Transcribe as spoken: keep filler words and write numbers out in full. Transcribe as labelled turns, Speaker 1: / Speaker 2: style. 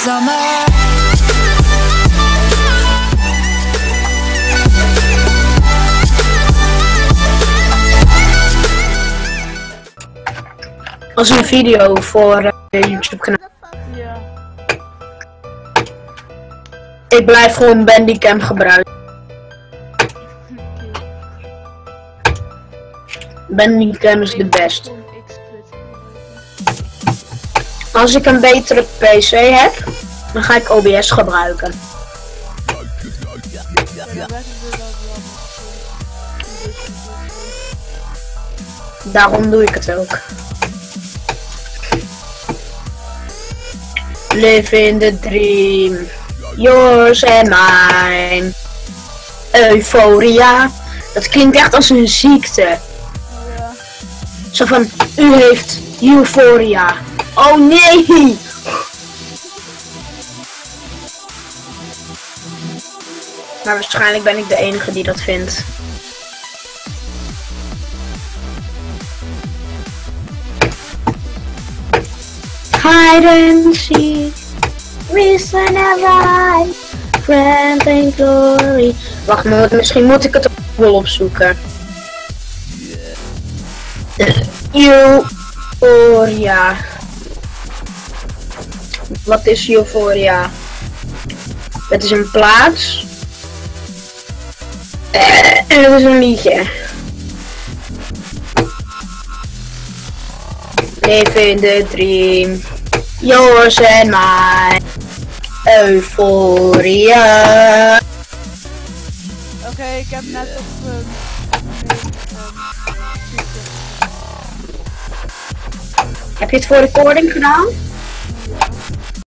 Speaker 1: summer.
Speaker 2: Als een video voor uh, YouTube kanaal.
Speaker 3: Ja.
Speaker 2: Ik blijf gewoon Bandicam gebruiken. Bandicam is de best. Als ik een betere P C heb, dan ga ik O B S gebruiken. Daarom doe ik het ook. Live in the dream, yours and mine. Euphoria. Dat klinkt echt als een ziekte.
Speaker 3: Ja.
Speaker 2: Zo van, u heeft euphoria. Oh nee! Maar waarschijnlijk ben ik de enige die dat vindt. Hide and seek, reason and rhyme, friend and glory. Wacht, misschien moet ik het ook wel opzoeken. Euphoria. Wat is euphoria? Het is een plaats. En het is een liedje. Live in the dream, yours and mine, euphoria.
Speaker 3: Oké, okay, ik heb net op um,
Speaker 2: Heb je het voor recording gedaan?